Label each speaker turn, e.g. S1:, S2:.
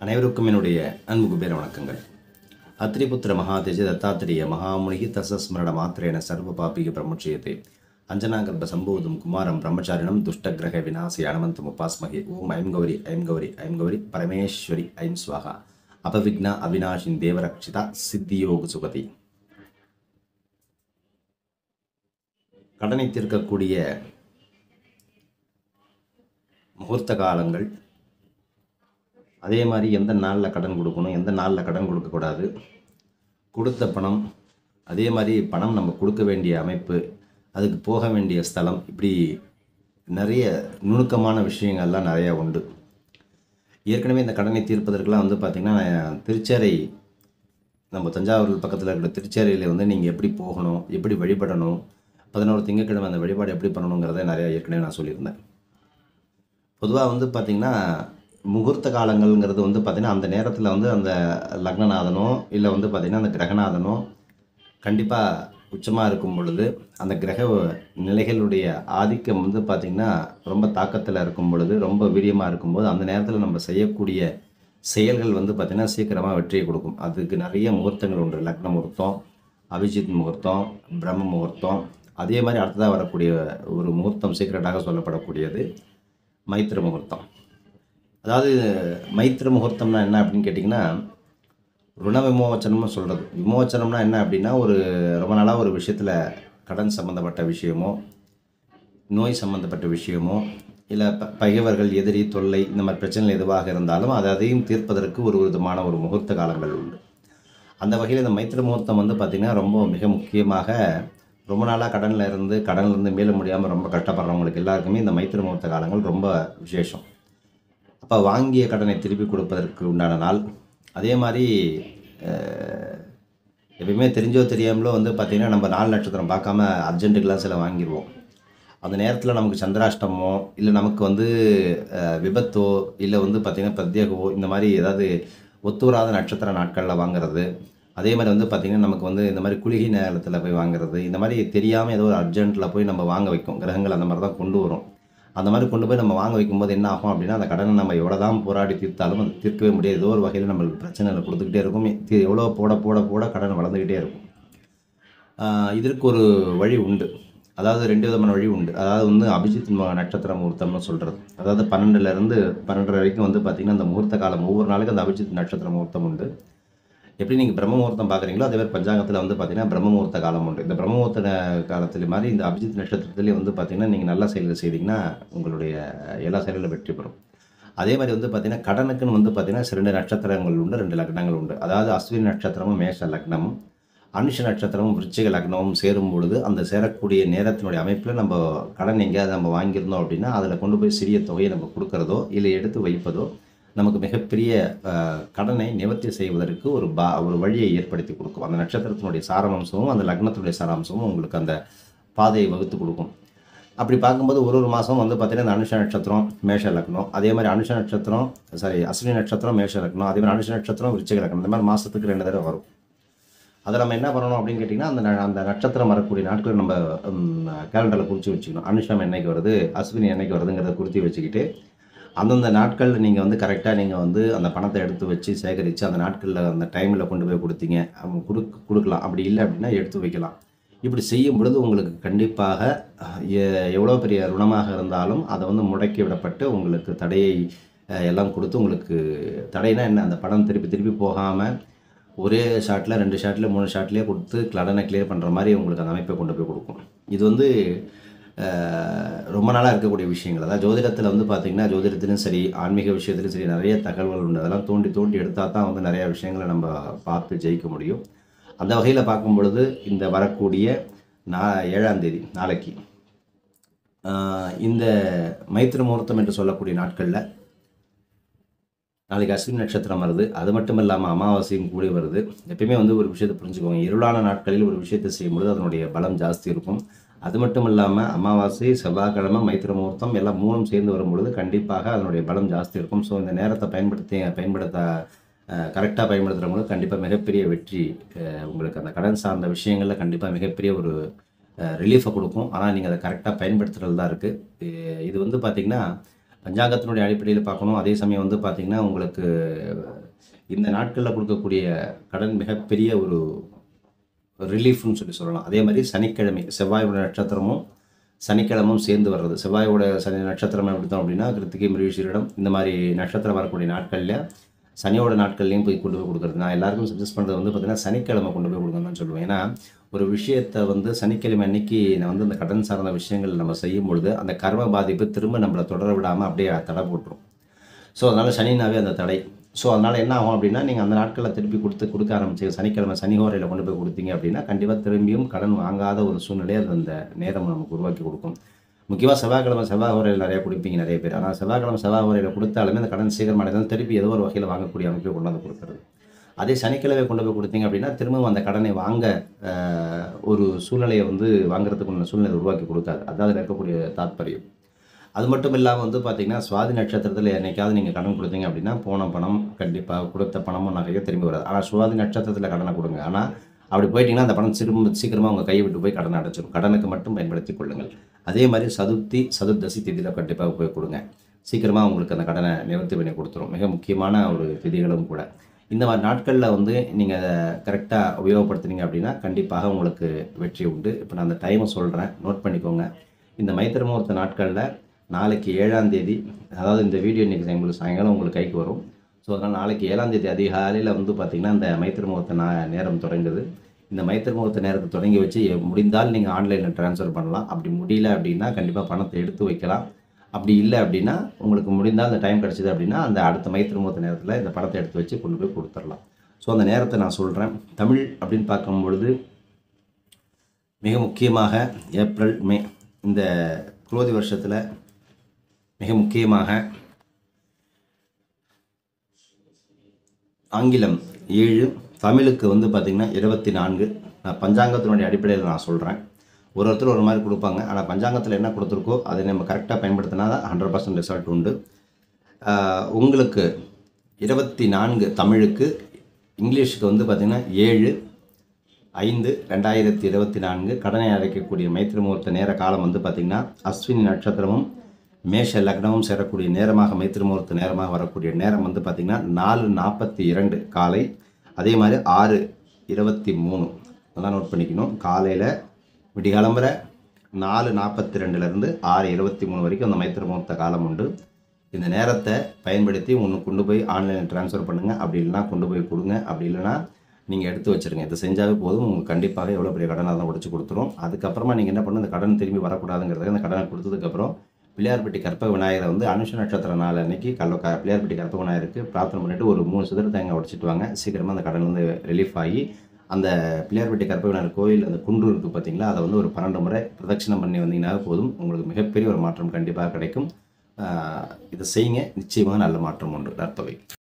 S1: அனைவருக்கும் என்னுடைய அன்பு குபேர வணக்கங்கள். அத்ரிபுத்திர மகாதேஜ தத்தாத்திரேய மகாமுனிகி தசஸ்மரண மாத்திரேன சர்வ பாபிக பிரமுட்சியத்தை அஞ்சனாகர்ப்ப சம்போதும் குமாரம் பிரம்மச்சாரிணம் துஷ்டகிரக விநாசி அனமந்தம் உபாஸ்மகி ஓம் ஐம் கௌரி ஐம் கௌரி ஐம் கௌரி பரமேஸ்வரி ஐம் ஸ்வாகா அபவிக்னா அவிநாஷின் தேவரக்ஷிதா சித்தியோக சுகதி. கடனை தீர்க்கக்கூடிய முகூர்த்த காலங்கள், அதே மாதிரி எந்த நாளில் கடன் கொடுக்கணும், எந்த நாளில் கடன் கொடுக்கக்கூடாது, கொடுத்த பணம், அதே மாதிரி பணம் நம்ம கொடுக்க வேண்டிய அமைப்பு, அதுக்கு போக வேண்டிய ஸ்தலம், இப்படி நிறைய நுணுக்கமான விஷயங்கள்லாம் நிறையா உண்டு. ஏற்கனவே இந்த கடனை தீர்ப்பதற்கெலாம் பார்த்திங்கன்னா திருச்சேரை, நம்ம தஞ்சாவூர் பக்கத்தில் இருக்கிற திருச்சேரையில் நீங்கள் எப்படி போகணும், எப்படி வழிபடணும், 11 திங்கட்கிழமை அந்த வழிபாடு எப்படி பண்ணணுங்கிறத நிறையா ஏற்கனவே நான் சொல்லியிருந்தேன். பொதுவாக பார்த்திங்கன்னா முகூர்த்த காலங்கள்ங்கிறது பார்த்திங்கன்னா அந்த நேரத்தில் அந்த லக்னநாதனோ இல்லை பார்த்திங்கன்னா அந்த கிரகநாதனோ கண்டிப்பாக உச்சமாக இருக்கும் பொழுது, அந்த கிரக நிலைகளுடைய ஆதிக்கம் பார்த்திங்கன்னா ரொம்ப தாக்கத்தில் இருக்கும் பொழுது, ரொம்ப வீரியமாக இருக்கும்போது, அந்த நேரத்தில் நம்ம செய்யக்கூடிய செயல்கள் பார்த்திங்கன்னா சீக்கிரமாக வெற்றியை கொடுக்கும். அதுக்கு நிறைய முகூர்த்தங்கள் உண்டு. லக்ன முகூர்த்தம், அபிஜித் முகூர்த்தம், பிரம்ம முகூர்த்தம், அதே மாதிரி அடுத்ததாக வரக்கூடிய ஒரு முகூர்த்தம் சீக்கிரட்டாக சொல்லப்படக்கூடியது மைத்திர முகூர்த்தம். அதாவது மைத்திர முகூர்த்தம்னா என்ன அப்படின்னு கேட்டிங்கன்னா, ருண விமோச்சனம்னு சொல்கிறது. விமோச்சனம்னா என்ன அப்படின்னா, ஒரு ரொம்ப நாளாக ஒரு விஷயத்தில் கடன் சம்மந்தப்பட்ட விஷயமோ, நோய் சம்மந்தப்பட்ட விஷயமோ, இல்லை பகைவர்கள், எதிரி, தொல்லை, இந்த மாதிரி பிரச்சனைகள் எதுவாக இருந்தாலும் அதையும் தீர்ப்பதற்கு ஒரு விதமான ஒரு முகூர்த்த காலங்கள் உண்டு. அந்த வகையில் இந்த மைத்திர முகூர்த்தம் பார்த்திங்கன்னா ரொம்ப மிக முக்கியமாக, ரொம்ப நாளாக கடன்லேருந்து மீள முடியாமல் ரொம்ப கஷ்டப்படுறவங்களுக்கு எல்லாருக்குமே இந்த மைத்திர முகூர்த்த காலங்கள் ரொம்ப விசேஷம். அப்போ வாங்கிய கடனை திருப்பி கொடுப்பதற்கு உண்டான நாள். அதே மாதிரி எப்பயுமே தெரிஞ்சோ தெரியாமலோ பார்த்திங்கன்னா நம்ம 4 நட்சத்திரம் பார்க்காம அர்ஜென்ட்டுக்கெலாம் சில வாங்கிடுவோம். அந்த நேரத்தில் நமக்கு சந்திராஷ்டமோ, இல்லை நமக்கு விபத்தோ, இல்லை பார்த்திங்கன்னா பிரத்யேகவோ, இந்த மாதிரி ஏதாவது ஒத்துவராத நட்சத்திர நாட்களில் வாங்குறது. அதே மாதிரி பார்த்திங்கன்னா நமக்கு இந்த மாதிரி குளிகை நேரத்தில் போய் வாங்குறது, இந்த மாதிரி தெரியாமல் ஏதோ ஒரு அர்ஜென்ட்டில் போய் நம்ம வாங்க வைக்கும். கிரகங்கள் அந்த மாதிரி தான் கொண்டு வரும். அந்த மாதிரி கொண்டு போய் நம்ம வாங்க வைக்கும்போது என்ன ஆகும் அப்படின்னா, அந்த கடனை நம்ம எவ்வளோ தான் போராடி தீர்த்தாலும் அது தீர்க்கவே முடியாது. ஏதோ ஒரு வகையில் நம்மளுக்கு பிரச்சனைகளை கொடுத்துக்கிட்டே இருக்கும். எவ்வளோ போட போட போட கடன் வளர்ந்துக்கிட்டே இருக்கும். இதற்கு ஒரு வழி உண்டு. அதாவது 2 விதமான வழி உண்டு. அதாவது அபிஜித் நட்சத்திர முகூர்த்தம்னு சொல்கிறது. அதாவது 12லேருந்து 12:30 வரைக்கும் பார்த்திங்கன்னா அந்த முகூர்த்த காலம், ஒவ்வொரு நாளைக்கும் அந்த அபிஜித் நட்சத்திர முகூர்த்தம் உண்டு. எப்படி நீங்கள் பிரம்ம முகூர்த்தம் பார்க்குறீங்களோ அதே மாதிரி பஞ்சாங்கத்தில் பார்த்திங்கன்னா பிரம்ம முகூர்த்த காலம் உண்டு. இந்த பிரம்ம முகூர்த்த காலத்தில் மாதிரி இந்த அபிஜித் நட்சத்திரத்துலேயும் பார்த்திங்கன்னா நீங்கள் நல்ல செயல்கள் செய்தீங்கன்னா உங்களுடைய எல்லா செயல்களும் வெற்றி பெறும். அதே மாதிரி பார்த்திங்கன்னா கடனுக்குன்னு பார்த்திங்கன்னா 2 நட்சத்திரங்கள் உண்டு, 2 லக்னங்கள் உண்டு. அதாவது அஸ்வினி நட்சத்திரமும் மேஷ லக்னமும், அனுஷ நட்சத்திரமும் விருச்சிக லக்னமும் சேரும் பொழுது அந்த சேரக்கூடிய நேரத்தினுடைய அமைப்பில் நம்ம கடன் எங்கேயாவது நம்ம வாங்கியிருந்தோம் அப்படின்னா அதில் கொண்டு போய் சிறிய தொகையை நம்ம கொடுக்குறதோ இல்லை எடுத்து வைப்பதோ நமக்கு மிகப்பெரிய கடனை நிவர்த்தி செய்வதற்கு ஒரு வழியை ஏற்படுத்தி கொடுக்கும். அந்த நட்சத்திரத்தினுடைய சாராம்சமும் அந்த லக்னத்தினுடைய சாராம்சமும் உங்களுக்கு அந்த பாதையை வகுத்து கொடுக்கும். அப்படி பார்க்கும்போது ஒரு மாதம் பார்த்திங்கன்னா இந்த அனுஷ நட்சத்திரம் மேஷ லக்னம், அதே மாதிரி அஸ்வினி நட்சத்திரம் மேஷ லக்னம், அதே மாதிரி அனுஷ நட்சத்திரம் விருச்சிக லக்னம், இந்த மாதிரி மாதத்துக்கு 2 தடவை வரும். அதை நம்ம என்ன பண்ணணும் அப்படின்னு கேட்டிங்கன்னா, அந்த நட்சத்திரம் வரக்கூடிய நாட்கள் நம்ம கேலண்டரில் குறித்து வச்சுக்கணும். அனுஷம் என்னைக்கு வருது, அஸ்வினி என்னைக்கு வருதுங்கிறத குறித்து வச்சுக்கிட்டு அந்தந்த நாட்களில் நீங்கள் கரெக்டாக நீங்கள் அந்த பணத்தை எடுத்து வச்சு சேகரித்து அந்த நாட்களில் அந்த டைமில் கொண்டு போய் கொடுத்தீங்க கொடுக்கலாம். அப்படி இல்லை அப்படின்னா எடுத்து வைக்கலாம். இப்படி செய்யும் பொழுது உங்களுக்கு கண்டிப்பாக எவ்வளோ பெரிய ருணமாக இருந்தாலும் அதை முடக்கி விடப்பட்டு உங்களுக்கு தடையை எல்லாம் கொடுத்து, உங்களுக்கு தடைனா என்ன, அந்த பணம் திருப்பி போகாமல் ஒரே ஷாட்டில் 2 ஷாட்டில் 3 ஷாட்லேயே கொடுத்து கடனை கிளியர் பண்ணுற மாதிரி உங்களுக்கு அந்த அமைப்பை கொண்டு போய் கொடுக்கும். இது ரொம்ப நாளாக இருக்கக்கூடிய விஷயங்கள். அதாவது ஜோதிடத்தில் பார்த்திங்கன்னா ஜோதிடத்திலும் சரி, ஆன்மீக விஷயத்திலும் சரி நிறைய தகவல்கள் உண்டு. அதெல்லாம் தோண்டி எடுத்தால் தான் நிறையா விஷயங்களை நம்ம பார்த்து ஜெயிக்க முடியும். அந்த வகையில் பார்க்கும் பொழுது இந்த வரக்கூடிய 7ஆம் தேதி நாளைக்கு இந்த மைத்திர முகூர்த்தம் என்று சொல்லக்கூடிய நாட்களில் நாளைக்கு அஸ்வினி நட்சத்திரம் வருது. அது மட்டும் இல்லாமல் அமாவாசையும் கூடி வருது. எப்பயுமே ஒரு விஷயத்தை புரிஞ்சுக்கோங்க. இருளான நாட்களில் ஒரு விஷயத்தை செய்யும்பொழுது அதனுடைய பலம் ஜாஸ்தி இருக்கும். அது மட்டும் இல்லாமல் அமாவாசை, செவ்வாய்க்கிழமை, மைத்திர முகூர்த்தம் எல்லாம் 3ம் சேர்ந்து வரும்பொழுது கண்டிப்பாக அதனுடைய பலம் ஜாஸ்தி இருக்கும். ஸோ இந்த நேரத்தை கரெக்டாக பயன்படுத்துகிறவங்களுக்கு கண்டிப்பாக மிகப்பெரிய வெற்றி, உங்களுக்கு அந்த கடன் சார்ந்த விஷயங்களில் கண்டிப்பாக மிகப்பெரிய ஒரு ரிலீஃபை கொடுக்கும். ஆனால் நீங்கள் அதை கரெக்டாக பயன்படுத்துகிறது தான் இருக்குது. இது பார்த்திங்கன்னா பஞ்சாங்கத்தினுடைய அடிப்படையில் பார்க்கணும். அதே சமயம் பார்த்திங்கன்னா உங்களுக்கு இந்த நாட்களில் கொடுக்கக்கூடிய கடன் மிகப்பெரிய ஒரு ரிலீஃப்னு சொல்லலாம். அதே மாதிரி சனிக்கிழமை செவ்வாயோட நட்சத்திரமும் சனிக்கிழமும் சேர்ந்து வர்றது. செவ்வாயோட சனி நட்சத்திரம் எடுத்தோம் அப்படின்னா கிருத்திகை, மிருகசீரிடம் இந்த மாதிரி நட்சத்திரம் வரக்கூடிய நாட்களில் சனியோட நாட்கள்லையும் போய் கொண்டு போய் கொடுக்குறது. நான் எல்லாருக்கும் சஜஸ்ட் பண்ணுறது வந்து பார்த்திங்கன்னா சனிக்கிழமை கொண்டு போய் கொடுக்கணும்னு சொல்லுவேன். ஏன்னா ஒரு விஷயத்தை வந்து சனிக்கிழமை அன்னைக்கு நான் வந்து அந்த கடன் சார்ந்த விஷயங்கள் நம்ம செய்யும் பொழுது அந்த கர்ம பாதிப்பு திரும்ப நம்மளை தொடர விடாமல் அப்படியே தடை போட்டுரும். ஸோ அதனால் சனினாவே அந்த தடை. ஸோ அதனால் என்ன ஆகும் அப்படின்னா, நீங்கள் அந்த நாட்களில் திருப்பி கொடுக்க ஆரம்பிச்சு சனிக்கிழமை சனிஹோரையில் கொண்டு போய் கொடுத்தீங்க அப்படின்னா கண்டிப்பாக திரும்பியும் கடன் வாங்காத ஒரு சூழ்நிலையை அது அந்த நேரம் நமக்கு உருவாக்கி கொடுக்கும். முக்கியமாக செவ்வாய்க்கிழமை செவ்வாய்ஹோரையில் நிறையா கொடுப்பீங்க நிறைய பேர். ஆனால் செவ்வாய்க்கிழமை செவ்வாய்ஹோரையில் கொடுத்தாலுமே அந்த கடன் சீக்கிரம் அடைந்தாலும் திருப்பி ஏதோ ஒரு வகையில் வாங்கக்கூடிய அமைப்பை கொண்டாந்து கொடுக்குறது. அதே சனிக்கிழமை கொண்டு போய் கொடுத்தீங்க அப்படின்னா திரும்பவும் அந்த கடனை வாங்க ஒரு சூழ்நிலையை வந்து வாங்குறதுக்குள்ள சூழ்நிலை உருவாக்கி கொடுக்காது. அதாவது இருக்கக்கூடிய தாத்பரியம். அது மட்டும் இல்லாமல் வந்து பார்த்திங்கன்னா சுவாதி நட்சத்திரத்தில் என்னைக்காவது நீங்கள் கடன் கொடுத்தீங்க அப்படின்னா போன பணம் கண்டிப்பாக கொடுத்த பணமும் நகையோ திரும்பி வராது. ஆனால் சுவாதி நட்சத்திரத்தில் கடனை கொடுங்க. ஆனால் அப்படி போயிட்டிங்கன்னா அந்த பணம் சீக்கிரமாக உங்கள் கையை விட்டு போய் கடனை அடைச்சிடும். கடனுக்கு மட்டும் பயன்படுத்தி கொள்ளுங்கள். அதே மாதிரி சதுர்தசி திதியில் கண்டிப்பாக போய் கொடுங்க. சீக்கிரமாக உங்களுக்கு அந்த கடனை நிவர்த்தி பண்ணி கொடுத்துரும். மிக முக்கியமான ஒரு திதிகளும் கூட. இந்த மாதிரி நாட்களில் வந்து நீங்கள் அதை கரெக்டாக உபயோகப்படுத்துனீங்க அப்படின்னா கண்டிப்பாக உங்களுக்கு வெற்றி உண்டு. இப்போ நான் அந்த டைமை சொல்கிறேன், நோட் பண்ணிக்கோங்க. இந்த மைத்திர முகூர்த்த நாட்களில் நாளைக்கு 7ஆம் தேதி, அதாவது இந்த வீடியோ இன்றைக்கி உங்களுக்கு சாயங்காலம் உங்களுக்கு கைக்கு வரும். ஸோ அதனால் நாளைக்கு 7ஆம் தேதி அதிகாலையில் வந்து பார்த்திங்கன்னா இந்த மைத்திர முகூர்த்த நேரம் தொடங்குது. இந்த மைத்திர முகூர்த்த நேரத்தை தொடங்கி வச்சு முடிந்தால் நீங்கள் ஆன்லைனில் ட்ரான்ஸ்ஃபர் பண்ணலாம். அப்படி முடியல அப்படின்னா கண்டிப்பாக பணத்தை எடுத்து வைக்கலாம். அப்படி இல்லை அப்படின்னா உங்களுக்கு முடிந்தால் அந்த டைம் கிடச்சிது அப்படின்னா அந்த அடுத்த மைத்திர முகூர்த்த நேரத்தில் இந்த பணத்தை எடுத்து வச்சு கொண்டு போய் கொடுத்துடலாம். ஸோ அந்த நேரத்தை நான் சொல்கிறேன். தமிழ் அப்படின்னு பார்க்கும்பொழுது மிக முக்கியமாக ஏப்ரல், மே இந்த குரோதி வருஷத்தில் மிக முக்கியமாக ஆங்கிலம் 7, தமிழுக்கு வந்து பார்த்திங்கன்னா 24. நான் பஞ்சாங்கத்தினுடைய அடிப்படையில் நான் சொல்கிறேன். ஒருத்தர் ஒரு மாதிரி கொடுப்பாங்க. ஆனால் பஞ்சாங்கத்தில் என்ன கொடுத்துருக்கோ அதை நம்ம கரெக்டாக பயன்படுத்தினா தான் 100% ரிசல்ட் உண்டு. உங்களுக்கு 24 தமிழுக்கு, இங்கிலீஷுக்கு வந்து பார்த்திங்கன்னா 7/5/2024 கடனை அடைக்கக்கூடிய மைத்திர முகூர்த்த நேர காலம் வந்து பார்த்திங்கன்னா அஸ்வினி நட்சத்திரமும் மேஷ லக்னமும் சேரக்கூடிய நேரமாக மைத்திர முகூர்த்த நேரமாக வரக்கூடிய நேரம் வந்து பார்த்திங்கன்னா 4:42 காலை. அதே மாதிரி 6:23 அதெல்லாம் நோட் பண்ணிக்கணும். காலையில் விடிகாலம்புற 4:42லேருந்து 6:23 வரைக்கும் அந்த மைத்திர முகூர்த்த காலம் உண்டு. இந்த நேரத்தை பயன்படுத்தி ஒன்று கொண்டு போய் ஆன்லைனில் ட்ரான்ஸ்ஃபர் பண்ணுங்கள். அப்படி இல்லைனா கொண்டு போய் கொடுங்க. அப்படி இல்லைனா நீங்கள் எடுத்து வச்சுருங்க. இதை செஞ்சாவே போதும். உங்களுக்கு கண்டிப்பாக எவ்வளோ பெரிய கடனாக தான் உடச்சி கொடுத்துரும். அதுக்கப்புறமா நீங்கள் என்ன பண்ணணும், இந்த கடன் திரும்பி வரக்கூடாதுங்கிறதுக்கு அந்த கடனை கொடுத்ததுக்கப்புறம் பிள்ளையார்பட்டி கற்பக விநாயகரை வந்து அனுஷ நட்சத்திர நாள் அன்றைக்கி பிள்ளையார்பட்டி கற்பக விநாயகருக்கு பிரார்த்தனை பண்ணிவிட்டு ஒரு 3 சிதறு தேங்காய் உடச்சிட்டு வாங்க. சீக்கிரமாக அந்த கடன் வந்து ரிலீஃப் ஆகி அந்த பிள்ளையார்பட்டி கற்பக விநாயகர் கோயில் அந்த குன்று இருக்குது பார்த்திங்களா, அதை வந்து ஒரு 12 முறை பிரதட்சணம் பண்ணி வந்தீங்கன்னா போதும். உங்களுக்கு மிகப்பெரிய ஒரு மாற்றம் கண்டிப்பாக கிடைக்கும். இதை செய்யுங்க. நிச்சயமாக நல்ல மாற்றம் உண்டு. நற்பவை.